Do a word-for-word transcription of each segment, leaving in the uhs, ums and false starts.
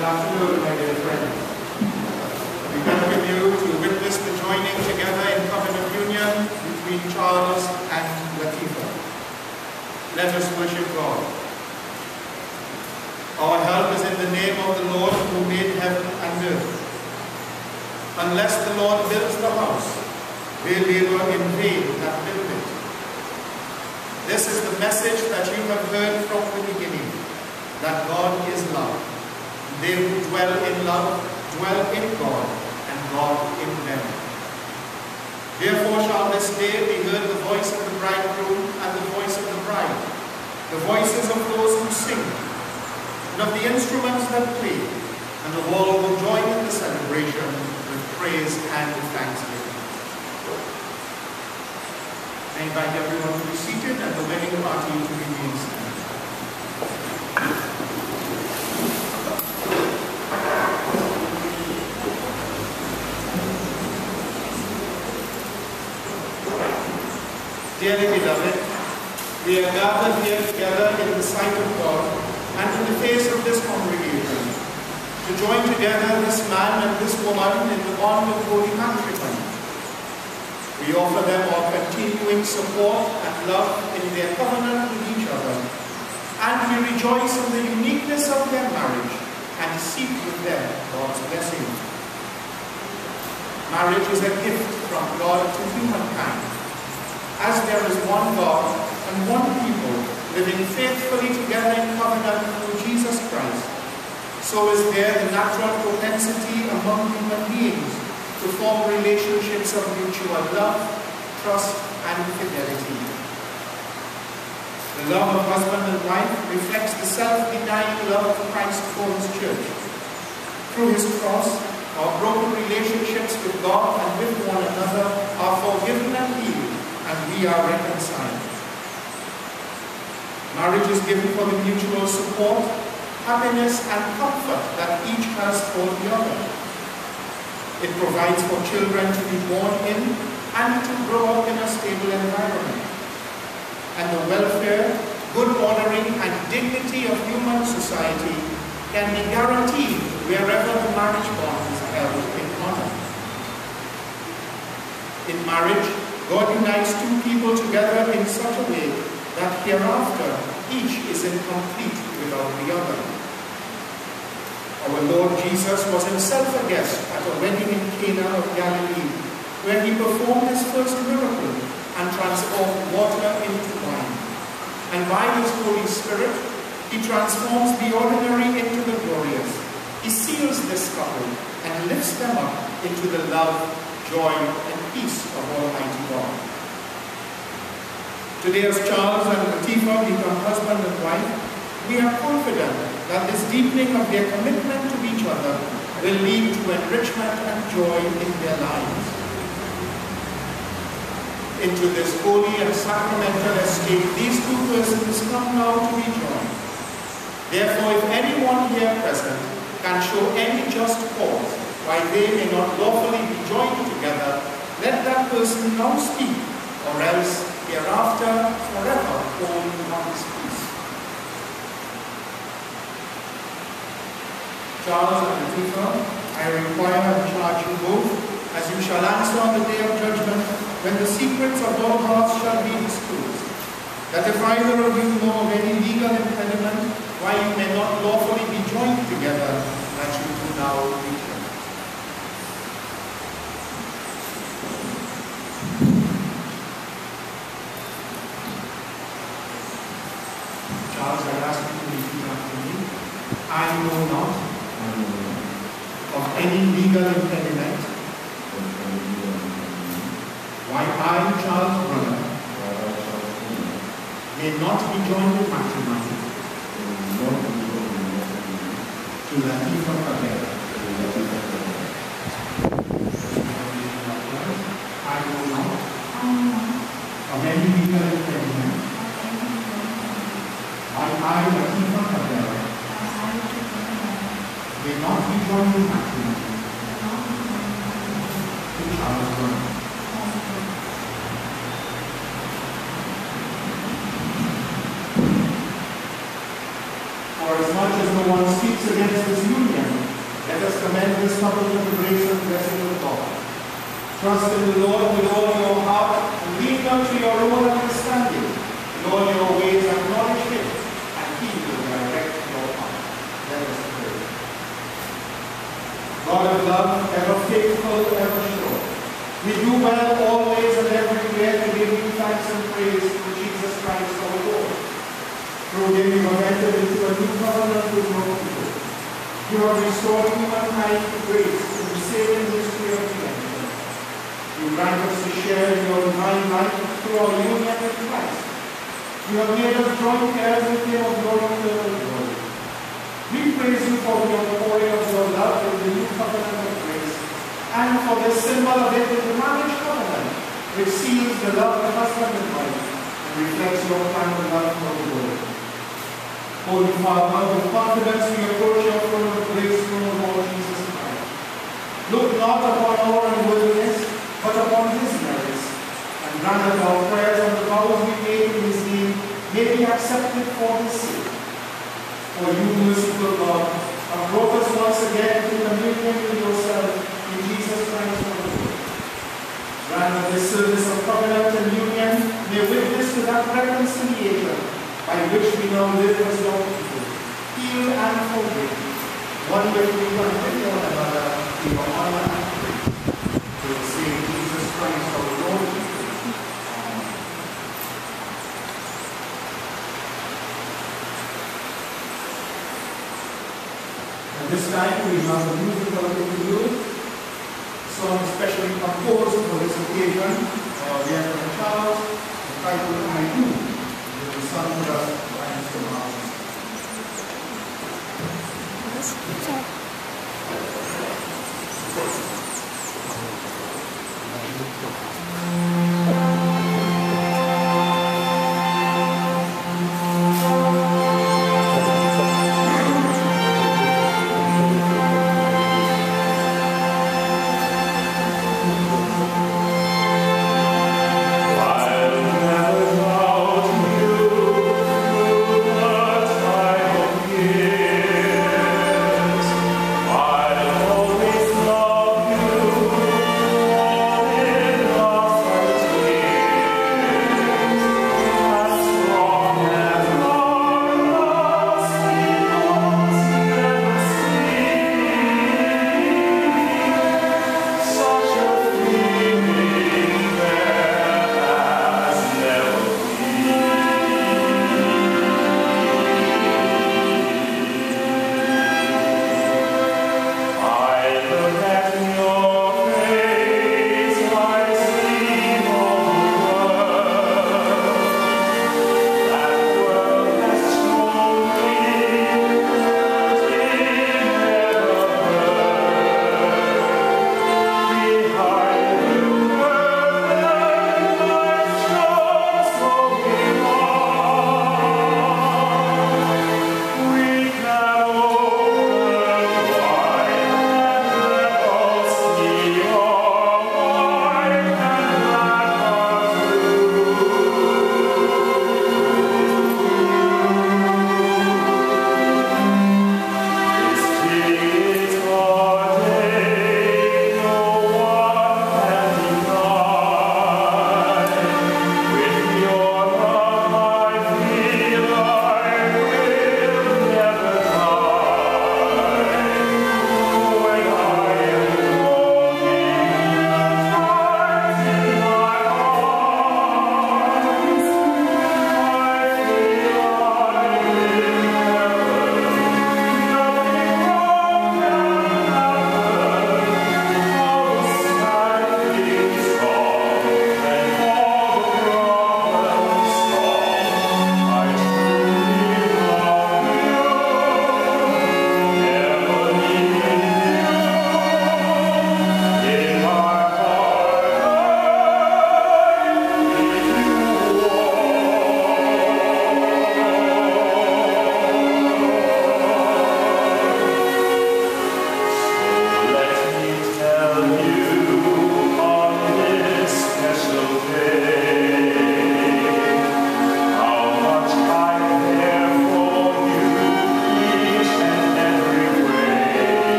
Good afternoon, my dear friends. We welcome you to witness the joining together in covenant union between Charles and Latifah. Let us worship God. Our help is in the name of the Lord who made heaven and earth. Unless the Lord builds the house, they labor in vain that build it. This is the message that you have heard from the beginning, that God is love. They who dwell in love dwell in God, and God in them. Therefore shall this day be heard the voice of the bridegroom and the voice of the bride, the voices of those who sing, and of the instruments that play, and of all who join in the celebration with praise and thanksgiving. I invite everyone to be seated and the wedding party to remain standing. Dearly beloved, we are gathered here together in the sight of God and in the face of this congregation to join together this man and this woman in the bond of holy matrimony. We offer them our continuing support and love in their covenant with each other, and we rejoice in the uniqueness of their marriage and seek with them God's blessing. Marriage is a gift from God to humankind. As there is one God and one people living faithfully together in covenant through Jesus Christ, so is there the natural propensity among human beings to form relationships of mutual love, trust, and fidelity. The love of husband and wife reflects the self-denying love of Christ for his church. Through his cross, our broken relationships with God and with one another are forgiven and healed, and we are reconciled. Marriage is given for the mutual support, happiness, and comfort that each has for the other. It provides for children to be born in and to grow up in a stable environment. And the welfare, good ordering, and dignity of human society can be guaranteed wherever the marriage bond is held in honor. In marriage, God unites two people together in such a way that hereafter each is incomplete without the other. Our Lord Jesus was himself a guest at a wedding in Cana of Galilee, where he performed his first miracle and transformed water into wine. And by his Holy Spirit, he transforms the ordinary into the glorious. He seals this couple and lifts them up into the love, joy, and peace of Almighty God. Today, as Charles and Latifah become husband and wife, we are confident that this deepening of their commitment to each other will lead to enrichment and joy in their lives. Into this holy and sacramental estate, these two persons come now to be joined. Therefore, if anyone here present can show any just cause why they may not lawfully be joined together, let that person now speak, or else hereafter forever hold one's peace. Charles and Latifah, I require and charge you both, as you shall answer on the day of judgment, when the secrets of all hearts shall be disclosed, that if either of you know of any legal impediment why you may not lawfully be joined together, that you do now be joined. Charles, I ask you to repeat after me. I know not of any legal impediment why I, Charles Brunner, may not be joined in matrimony to Latifah Cabera. I know not of any legal impediment why I, Latifah Cabera, may not be joined in matrimony to Charles Brunner. For as much as no one speaks against this union, let us commend this couple to the grace and blessing of God. Trust in the Lord with all your heart, and lean not to your own understanding. In all your ways acknowledge Him, and He will direct your path. Let us pray. God of love, ever faithful, ever sure, we do well always and everywhere to give you thanks and praise through Jesus Christ our Lord. Through Him you have entered into a new covenant with your people. You have restored humankind to grace in the saving mystery of redemption. You grant us to share in your divine life through our union with Christ. You have made us joint heirs with Him of your eternal glory. We praise you for the outpouring of your love in the new covenant of grace, and for the symbol of it in the marriage covenant, which seals the love of husband and wife, and reflects your plan of love for the world. Holy Father, with confidence we approach your throne of grace through the Lord Jesus Christ. Look not upon our unworthiness, but upon His merits, and grant that our prayers and the vows we make in His name may be accepted for His sake. For you, merciful God, have brought us once again to communion with yourself in Jesus Christ our Lord. Grant that this service of covenant and union may witness to that reconciliation by which we now live as your people, healed and forgiven, one with you and with one another, in your honor and praise. Through the same Jesus Christ our Lord. Amen. At this time we have a musical interlude, a song especially composed for this occasion by our dear friend Charles, entitled I Do, with the song for us by Mister Martin. I'll never doubt you.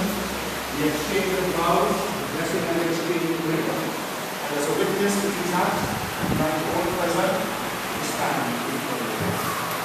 the exchange of vows, the blessing and the exchange of grace. And as a witness to these acts, I invite all present to stand before the Lord.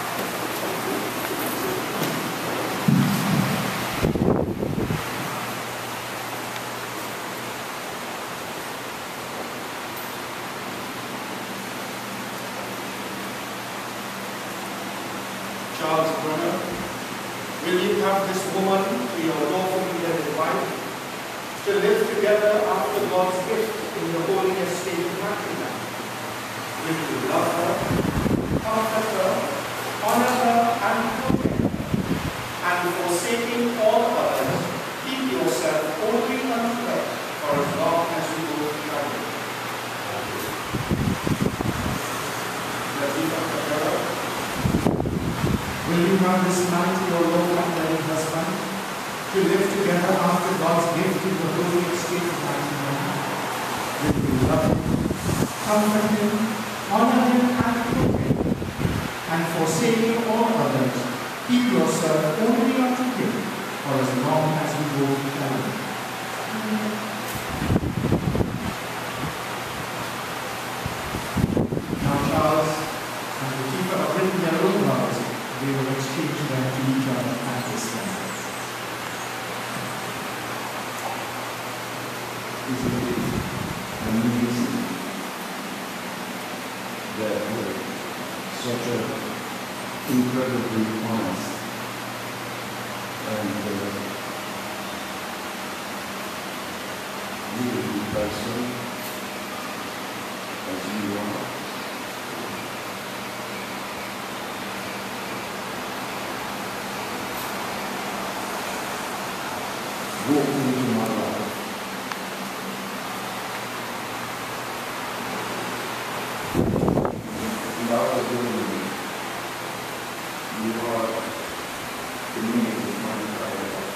Charles Brunner, will you have this woman to your lawfully wedded wife, to live together after God's gift in the holy estate of matrimony? Will you love her, comfort her, honor her, and protect her, and forsaking all others, keep yourself only unto her for as long as you go traveling? Latifah Cabera, will you have this man to your lawful and wedded husband, to live together after God's gift in the holy estate of matrimony? Will you love him, comfort him, honor him, and protect him, and forsaking all others, keep yourself only unto him for as long as you go traveling? Now Charles and Latifah have written their own vows. We will exchange them to each other at this time. Isn't it amazing that we're such an incredibly honest and uh, beautiful person as you are? Walk into my life. Without doing it, you are the meaning of my entire life.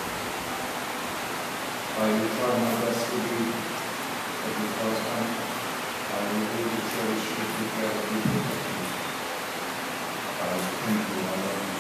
I will try my best to be a good husband. I will really cherish you to care of you. I will thank you. I love you.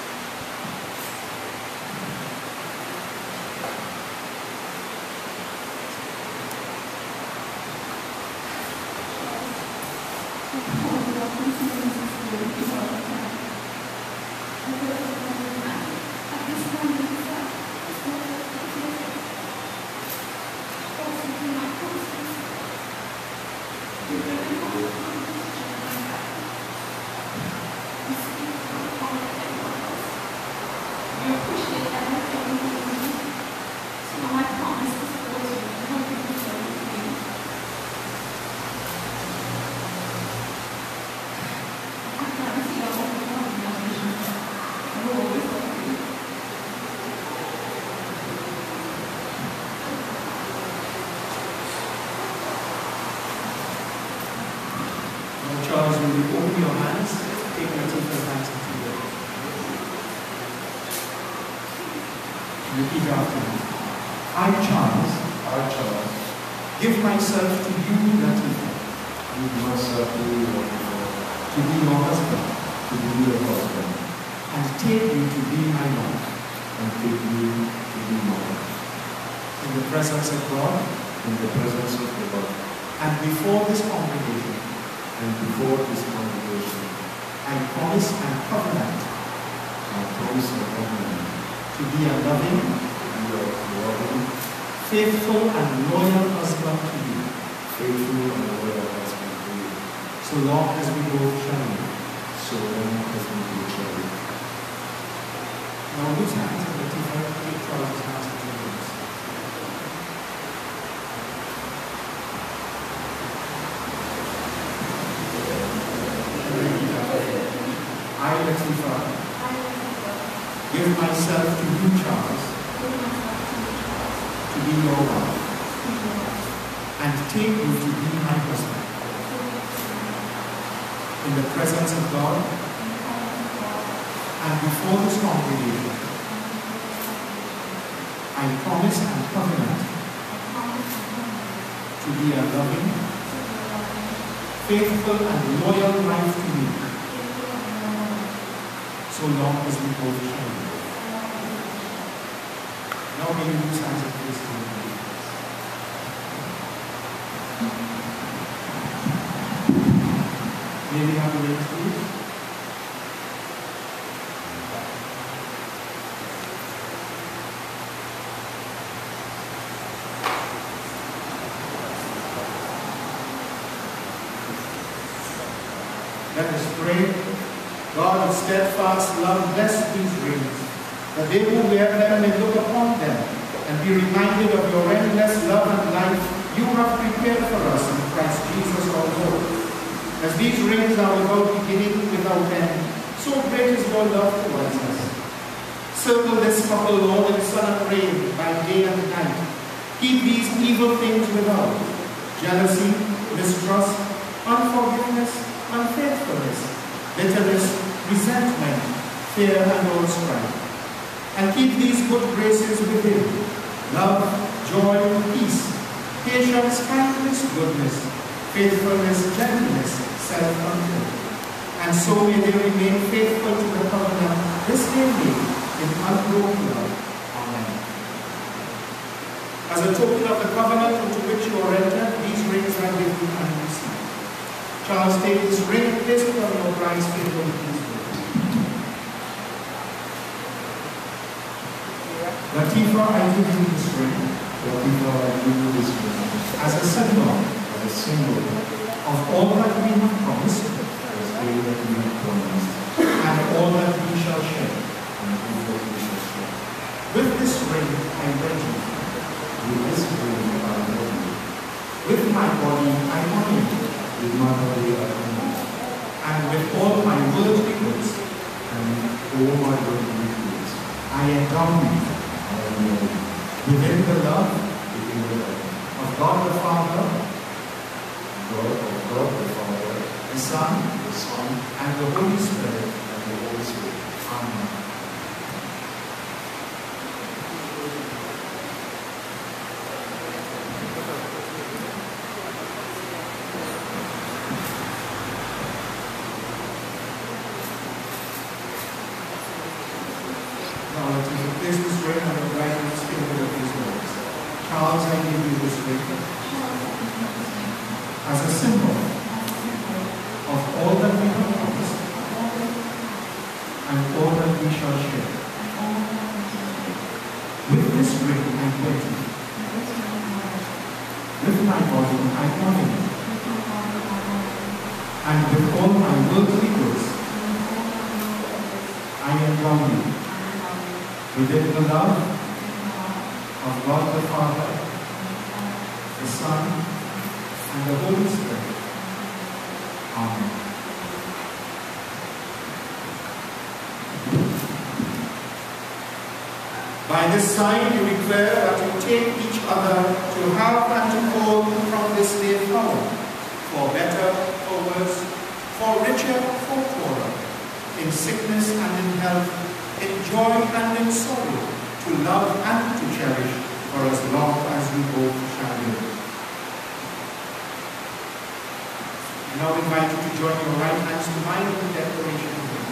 Charles, will you open your hands? Take Latifah's hands into yours. Repeat after me. I, Charles, I, Charles, give myself to you, Latifah, give myself to you, Latifah, to be your husband, to be your husband, and take you to be my wife, and take you to be my wife, in the presence of God, in the presence of the Lord, and before this congregation, and before this congregation, I promise and covenant, I promise and covenant, to be a loving, your loving, faithful and loyal husband to you, faithful and loyal husband to you, so long as we both travel. so long as we go travel. Now, whose hands are Latifah? Take Charles' hands into yours. I, Latifah, give myself to you, Charles, to be your wife, and take you to be my husband, in the presence of God, and before this congregation. I promise and covenant to be a loving, faithful and loyal wife to you, so long as we both share. Now may you use hands of grace to May we have the rings, please? Let us pray. God of steadfast love, bless these rings, that they who wear them may look upon them and be reminded of your endless love and life you have prepared for us in Christ Jesus our Lord. As these rings are without beginning, without end, so great is your love towards us. Circle this couple, Lord, in sun and rain, by day and night. Keep these evil things without: jealousy, mistrust, unforgiveness, unfaithfulness, bitterness, resentment, fear, and all strife. And keep these good graces within: love, joy, peace, patience, kindness, goodness, faithfulness, gentleness, self-control. And so may they remain faithful to the covenant this day made in unbroken love. Amen. As a token of the covenant into which you are entered, these rings are given and received. Charles, take this ring and place it on your bride's finger with these words. Latifah, I give you this ring. Latifah, I give you this ring. As a symbol, As a symbol of all that we have promised, as all that we have promised, and all that we shall share. and all that we shall share. With this ring, I wed you. With this ring, I love you. With my body, I honor you. With my body, I honor you. And with all my worldly goods, And all my worldly goods, I endow you. I honor you. Within the love Within the love of God the Father, God of God the Father, the Son, the Son, and the Holy Spirit. and the Holy Spirit. Amen. Now let us place this ring on the bridegroom's finger with these words. Charles, I give you this ring as a symbol of all that we have promised and all that we shall share. With this ring I wed you. With my body I honor you. And with all my worldly goods I endow you. Within the love of God the Father, the Son, and the Holy Spirit. Amen. By this sign you declare that you take each other to have and to hold from this day forward, for better, for worse, for richer, for poorer, in sickness and in health, in joy and in sorrow, to love and to cherish for as long as you both shall live. I now invite you to join your right hands to mine in the declaration of faith.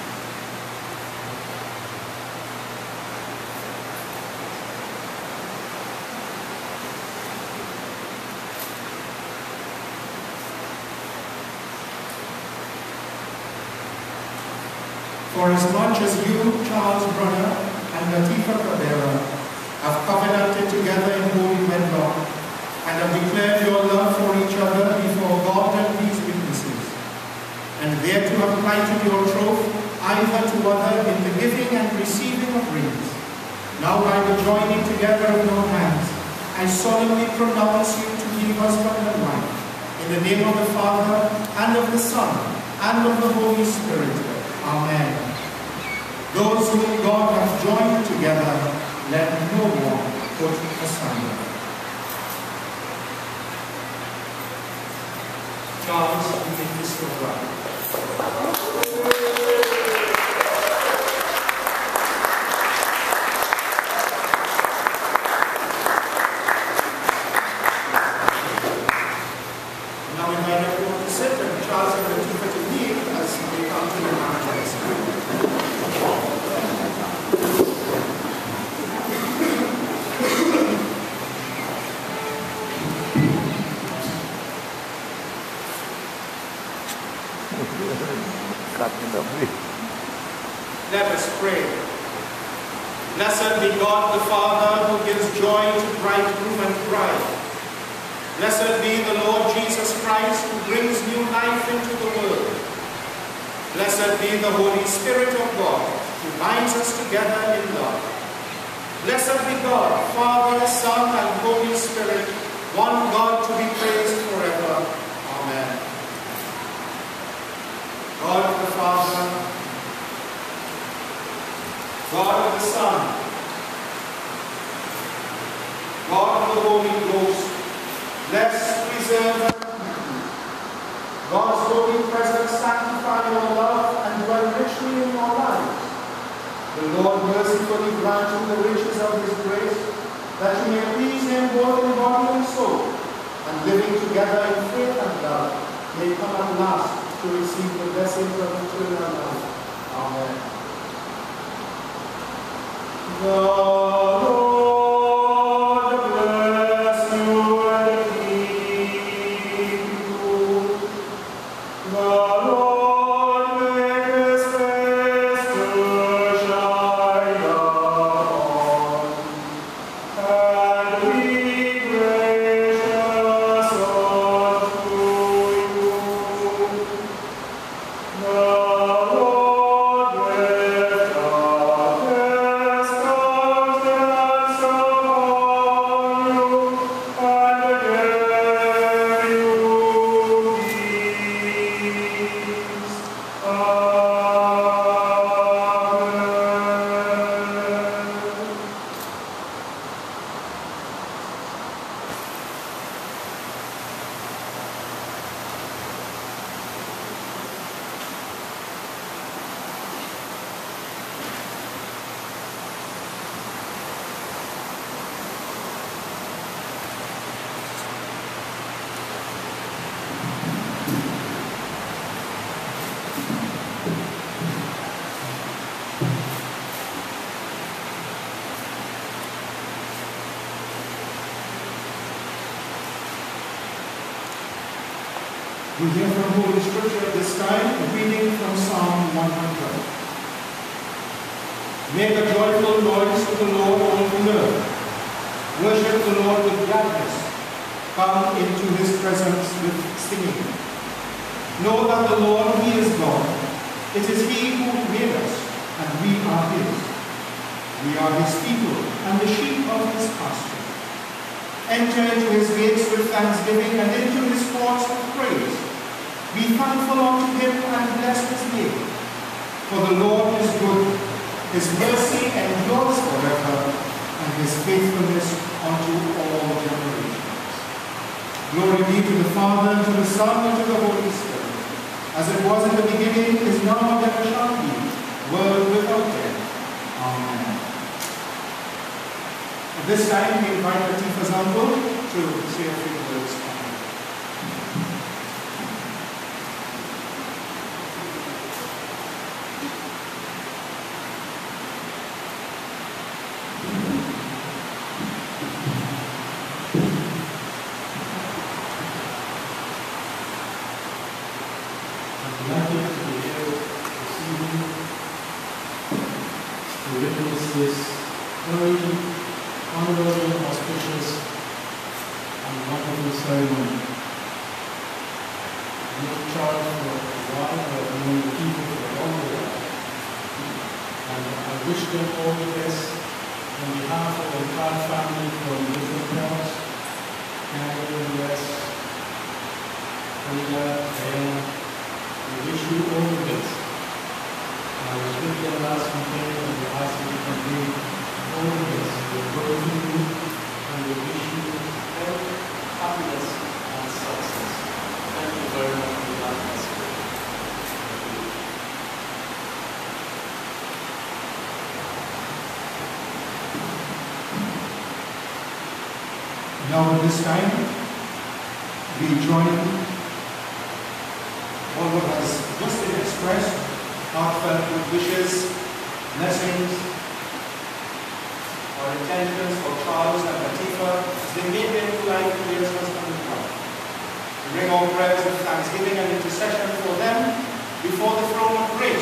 For as much as you, Charles Brunner, and Latifah Cabera, have covenanted together in holy wedlock, and have declared your love for each other before God and these witnesses, and thereto have plighted your troth either to other in the giving and receiving of rings, now by the joining together of your hands, I solemnly pronounce you to be husband and wife, in the name of the Father, and of the Son, and of the Holy Spirit. Amen. Those whom God has joined together, let no one put asunder. Charles, you make this your bride. Now we invite everyone to sit, and Charles and Latifah to kneel as they come to the marriage. Let us pray. Blessed be God the Father, who gives joy to bridegroom and bride. Blessed be the Lord Jesus Christ, who brings new life into the world. Blessed be the Holy Spirit of God, who binds us together in love. Blessed be God, Father, Son, and Holy Spirit, one God to be praised forever. Amen. God the Father, God the Son, God the Holy Ghost, bless, preserve, and keep you. God's holy presence sanctify your love and dwell richly in your lives. The Lord mercifully grant you the riches of his grace, that you may please him both in body and soul, and living together in faith and love, may come at last to receive the blessings of eternal life. Amen. The Lord bless you and keep you. The Lord make his face to shine upon and be gracious unto you. The Lord lift up his countenance upon you and give you peace. Amen. We hear from Holy Scripture at this time, a reading from Psalm one hundred. Make a joyful noise to the Lord, all the earth. Worship the Lord with gladness. Come into his presence with singing. Know that the Lord, he is God. It is he who made us, and we are his. We are his people, and the sheep of his pasture. Enter into his gates with thanksgiving, and into his courts with praise. Be thankful unto him and bless his name. For the Lord is good, his mercy endures forever, and his faithfulness unto all generations. Glory be to the Father, and to the Son, and to the Holy Spirit, as it was in the beginning, is now, and ever shall be, world without end. Amen. At this time, we invite Latifah's uncle to say a few words. This very honorable, auspicious, and wonderful ceremony. I make charge for a while of among the people for all the world. And I wish them all the best on behalf of the entire family from different parts, Canada, U S, Trinidad, Diana. We wish you all the best. I was with them last weekend and they asked me to convey all the best. We're going to you and we wish you health, happiness, and success. Thank you very much for that message. Now at this time, we join all what has just been expressed, heartfelt good wishes, blessings, or intentions for Charles and Latifah as they make their new life in years husband and wife. We bring our prayers of thanksgiving and intercession for them before the throne of grace.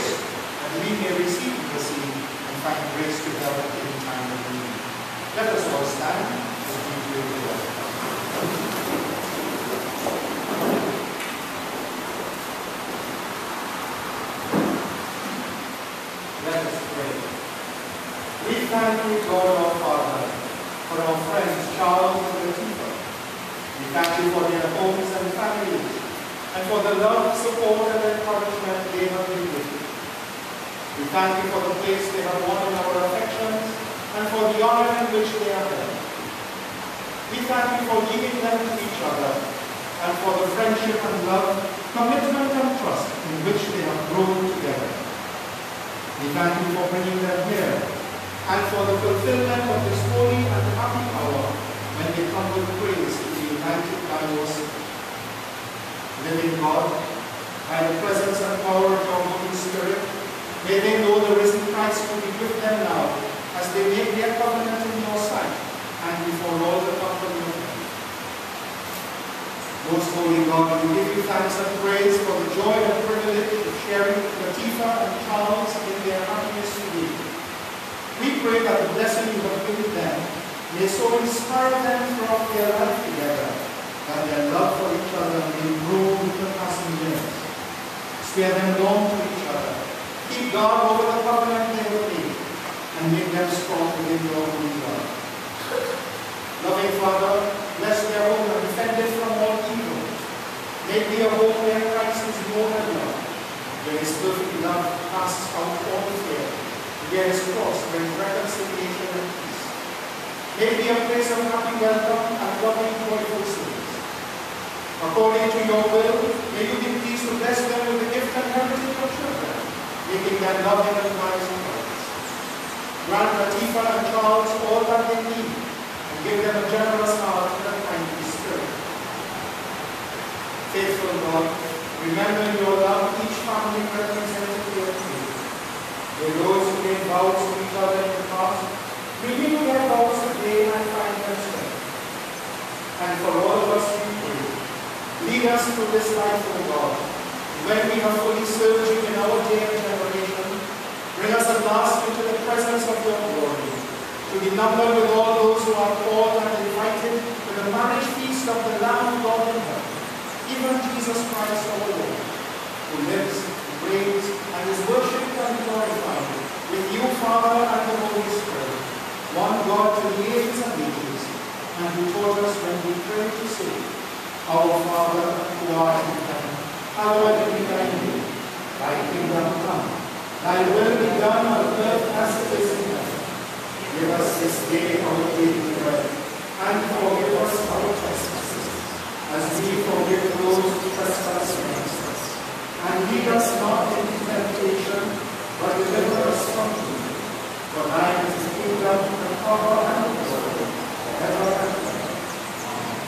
find grace to help in time of need. Let us all stand as we pray the Lord. Let us pray. We thank you, God our Father, for our friends Charles and Latifah. We thank you for their homes and families, and for the love, support, and encouragement they have been with you. We thank you for the place they have won in our affections, and for the honor in which they are held. We thank you for leading them to each other, and for the friendship and love, commitment and trust in which they have grown together. We thank you for bringing them here, and for the fulfillment of this holy and happy hour when they come with praise to be united by your Spirit. Living God, by the presence and power of your Holy Spirit, may they know the risen Christ will be with them now as they make their covenant in your sight and before all the company of heaven. Most holy God, we give you thanks and praise for the joy and privilege of sharing Latifah and Charles in their happiness today. We pray that the blessing you have given them may so inspire them throughout their life together, that their love for each other may grow with the passing years. Spare them long to each other. Keep guard over the covenant they have made, and make them strong within your holy love. Loving Father, bless their home and defend it from all evil. Make me a home where Christ is known and loved, where his perfect love casts out all fear, where his cross brings reconciliation and peace. May it be a place of happy welcome and loving, joyful souls. According to your will, may you be pleased to bless them with the gift and heritage of children, making them loving and wise in Christ. Grant Latifah and Charles all that they need, and give them a generous heart and a kindly spirit. Faithful God, remember in your love each family represented here today. May those who made vows to each other in the past renew their vows today and find them strength. And for all of us we pray, lead us through this life, O God. When we have fully served you in our day and generation, bring us at last into the presence of your glory, to be numbered with all those who are called and invited to the marriage feast of the Lamb of God in heaven, even Jesus Christ our Lord, who lives, reigns, and is worshipped and glorified with you, Father, and the Holy Spirit, one God to the ages and ages, and who taught us when we pray to say, Our Father, who art in heaven, hallowed be thy name. Thy kingdom come. Thy will be done on earth as it is in heaven. Give us this day our daily bread, and forgive us our trespasses, as we forgive those who trespass against us. And lead us not into temptation, but deliver us from evil. For thine is the kingdom, the power, and the glory, forever and ever. Amen.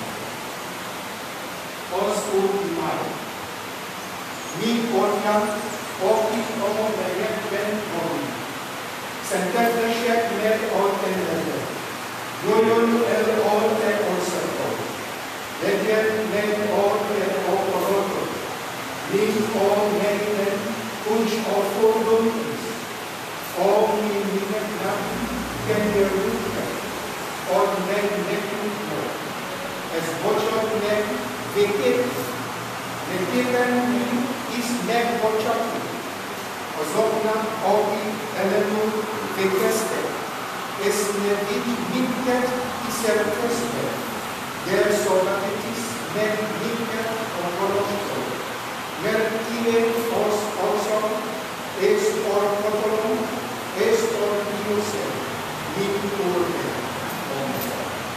All school divine. Mi organ, oki como meyer ben ori. Sentefleşet med ortenlerde. Yoyun el orte orsato. Ledyen med orte ororoto. Min or medinen unch or forduntis. Or mi minet nam kender rutka. Or med nekutno. Es bochot med vekit. Nekiten min is meg bochatu. Ozokna ogi elenu vekeste. Es nevit minket iserkeste. Der solatitis meg minket okolosto. Mertine os oso es or potolum es or diose. Min urbe. Amen.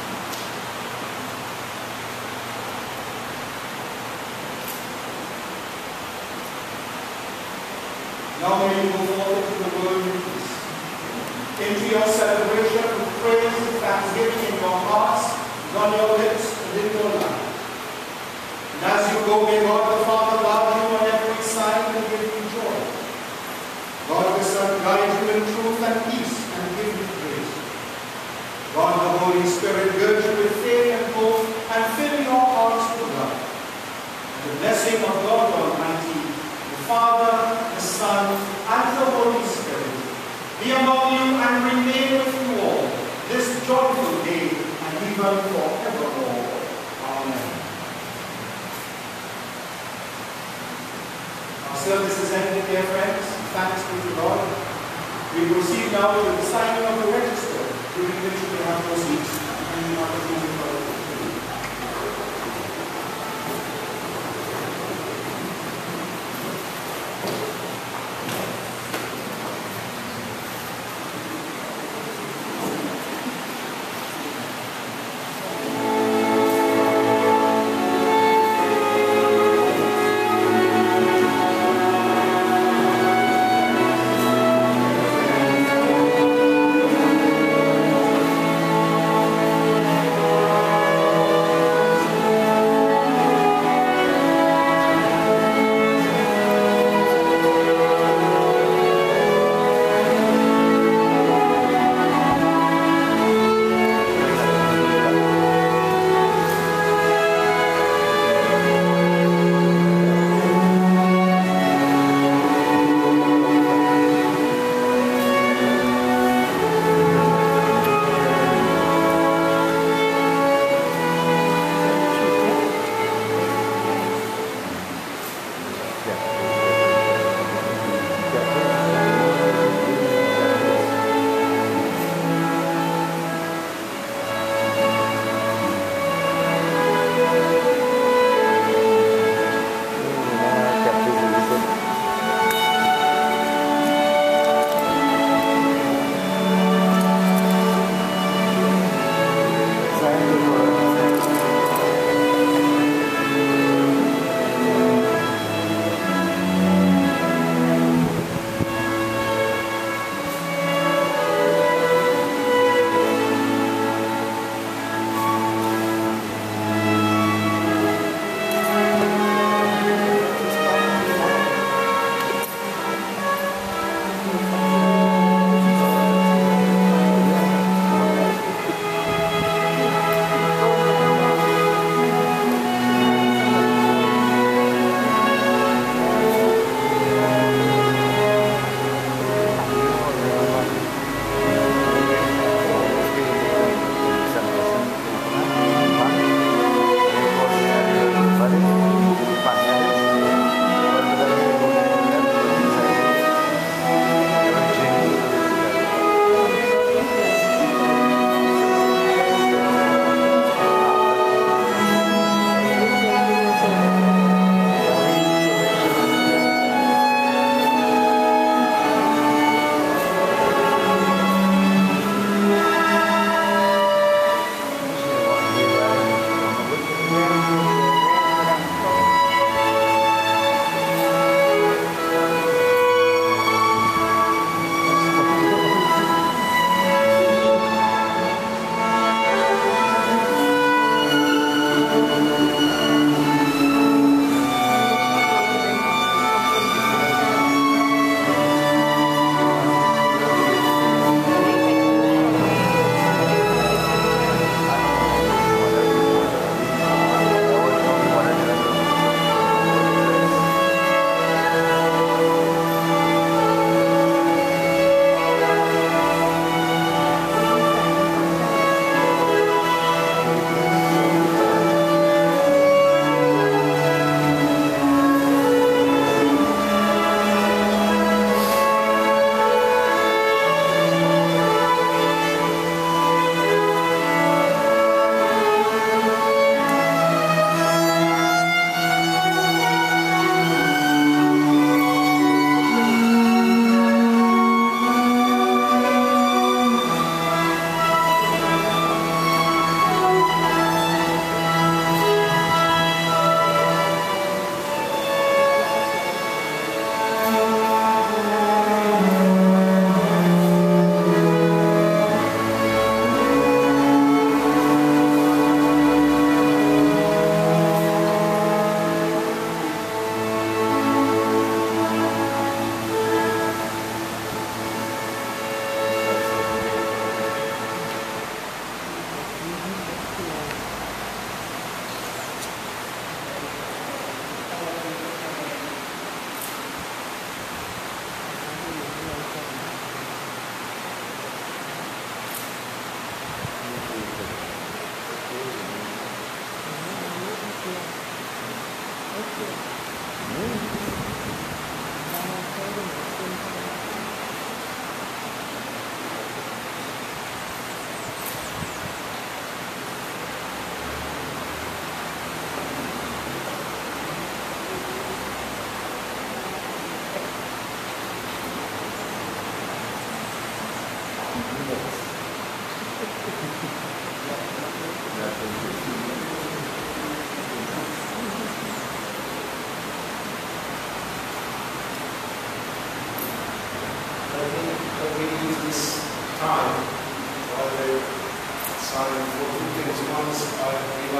Now may you move forward to the word of peace. Into your celebration with praise and thanksgiving in your hearts, on your lips, and in your life. And as you go, may God the Father love you on every side and give you joy. God the Son guide you in truth and peace and give you grace. God the Holy Spirit gird you with faith and hope and fill your hearts with love. And the blessing of God Almighty, the Father, the Son, and the Holy Spirit be among you even forevermore. Amen. Our service is ended, dear friends. Thanks be to God. We proceed now to the signing of the register, during which we will have no seats and we have a meeting for the Amen.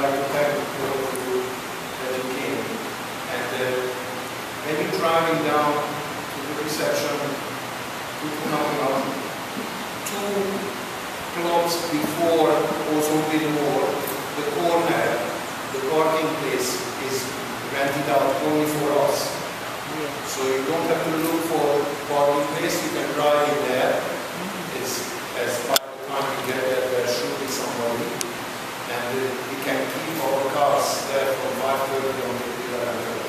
like to thank all of you that you came. And uh, maybe driving down to the reception, to Tunapuna, two blocks before also with more, the corner, the parking place is rented out only for us. So you don't have to look for parking place, you can drive in there. It's as by the time you get there, there should be somebody. And uh, we can keep our cars there from five thirty until eleven thirty.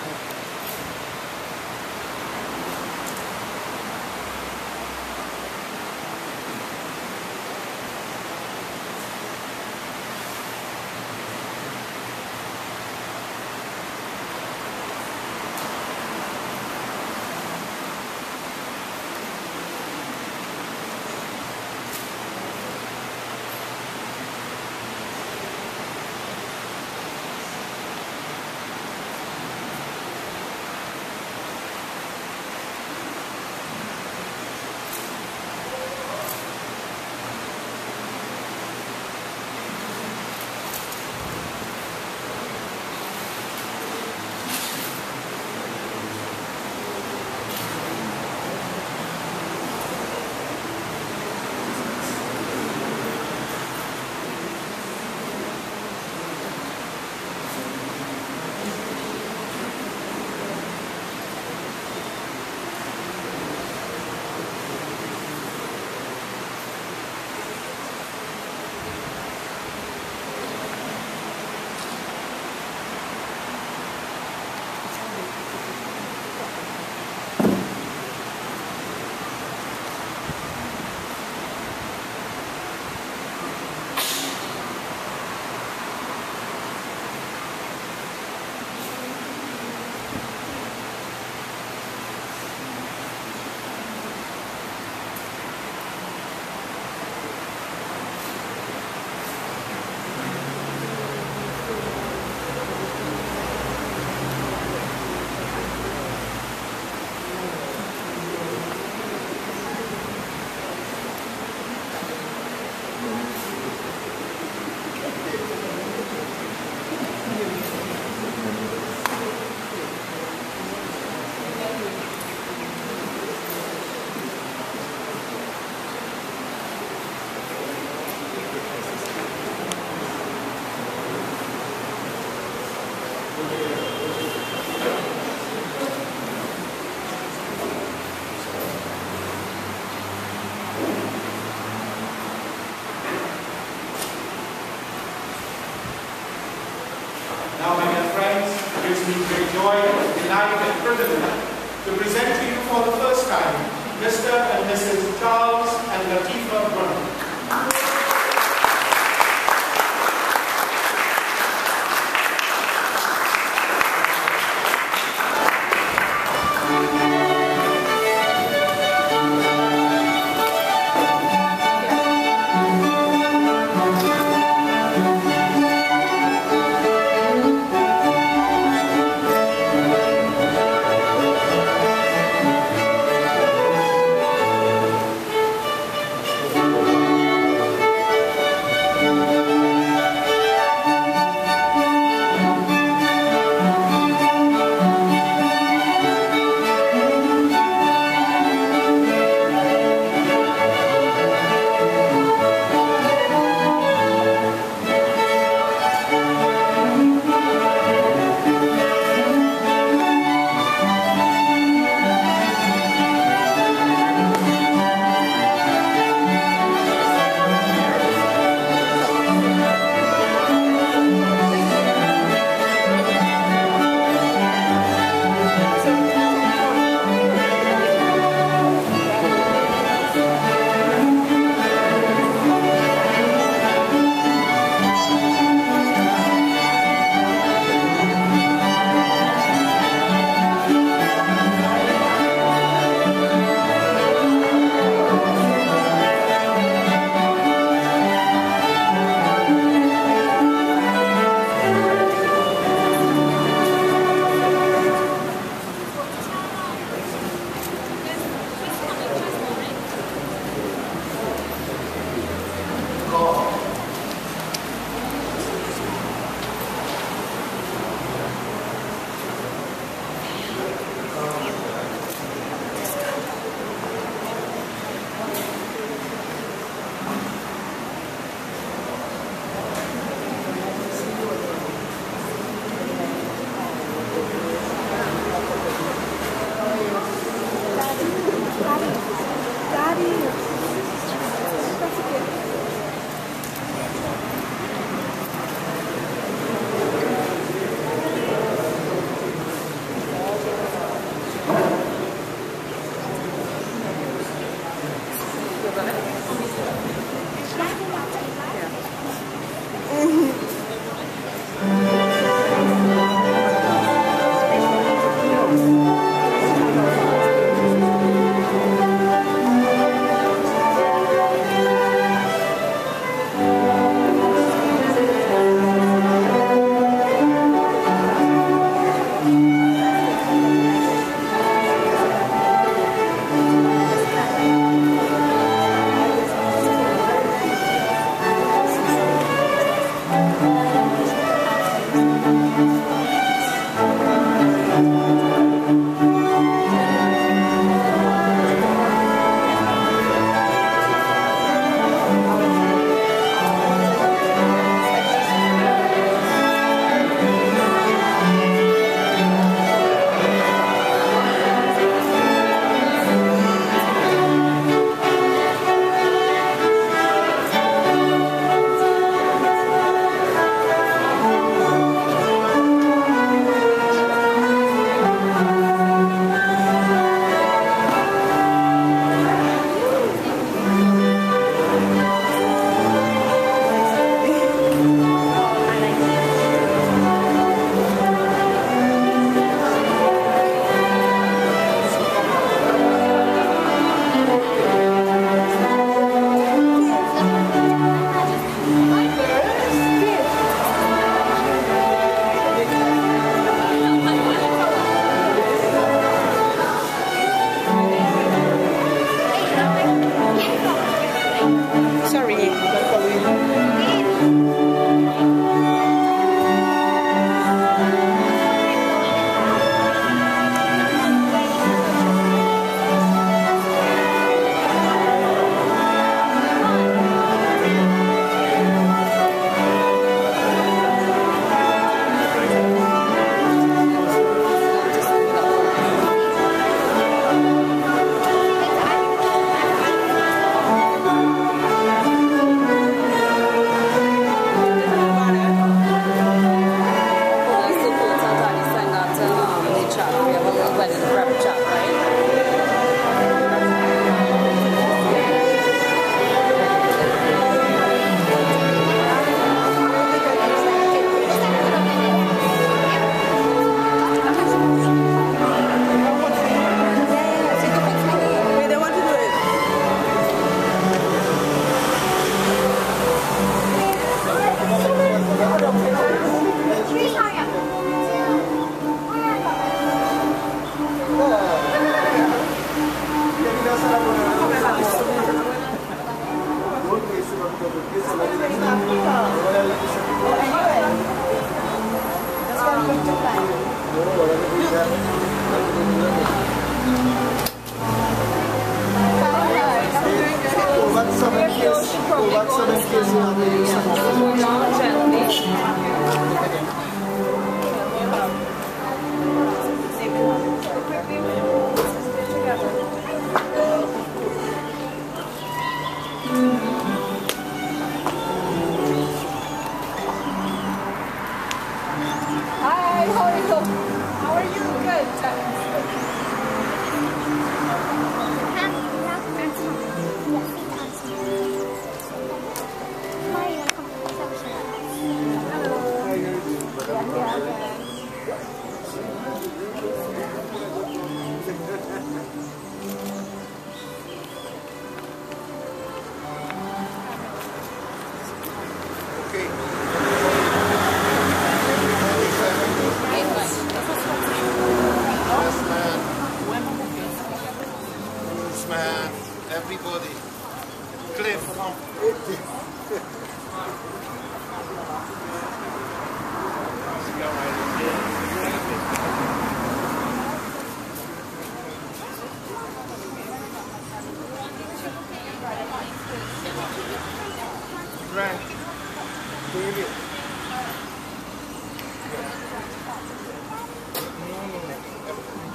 Now, my dear friends, it gives me great joy, delight, and privilege to present to you for the first time Mister and Missus Charles and Latifah Brunner.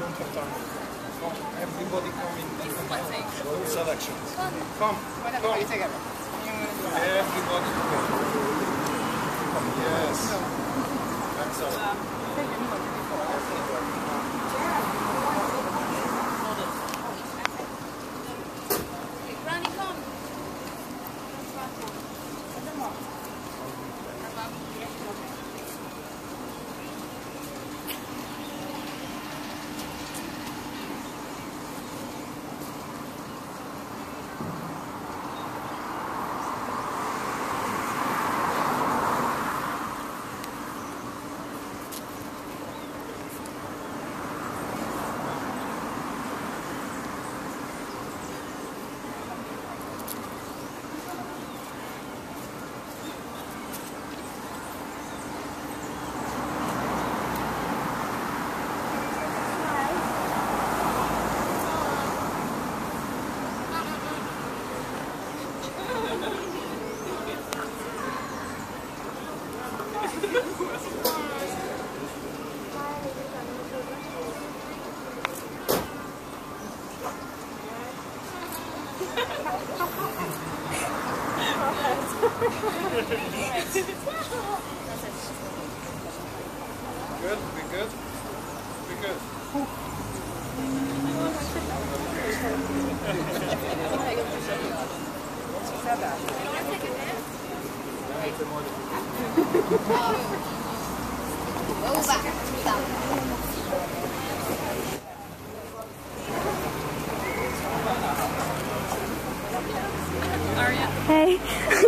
Everybody come in. Two selections. Come. Everybody together. Everybody together. Yes. That's all. Granny, come. Good, be good. Be good. Hey.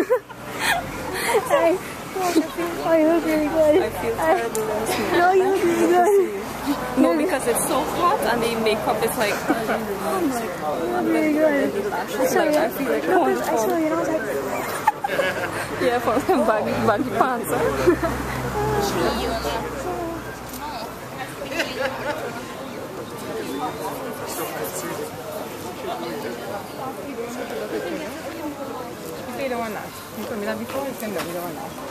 Hey. Oh, you look really good. I feel terrible. No, you look really good. No, because it's so hot and the makeup is like, I'm like, I'm really good. I saw you. I feel like, No, because I saw you and I was like, yeah, for them baggy, baggy pants. You don't want that. You told me that before, you said that you don't want that.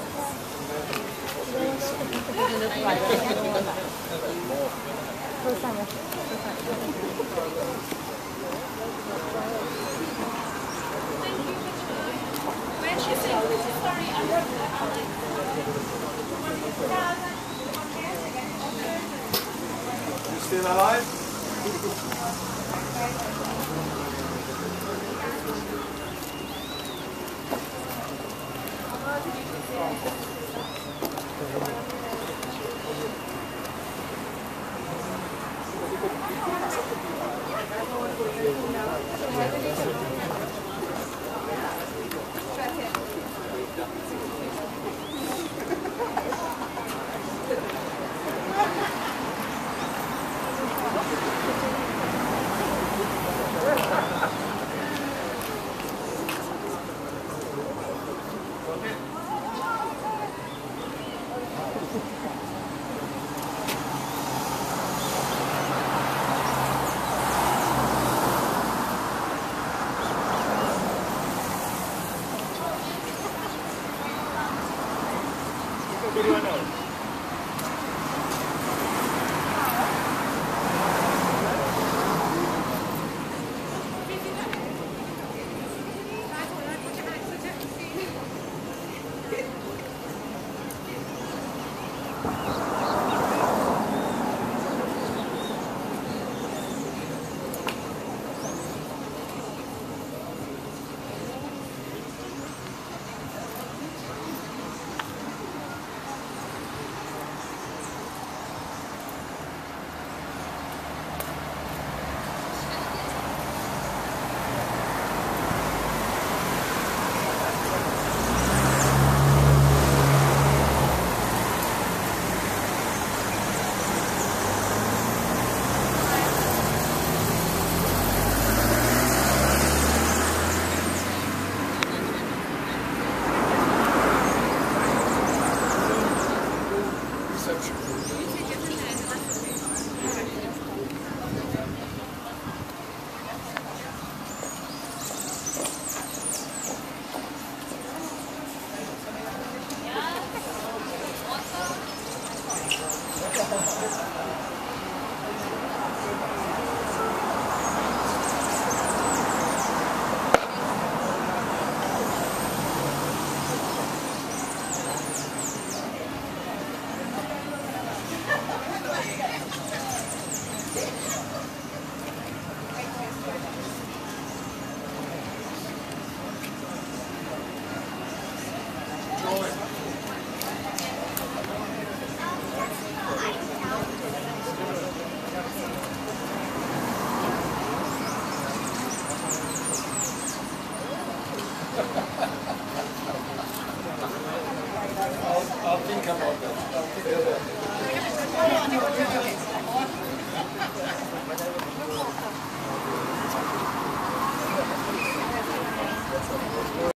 First time. First time. When she sings, sorry, I wrote that. You still alive? Gracias.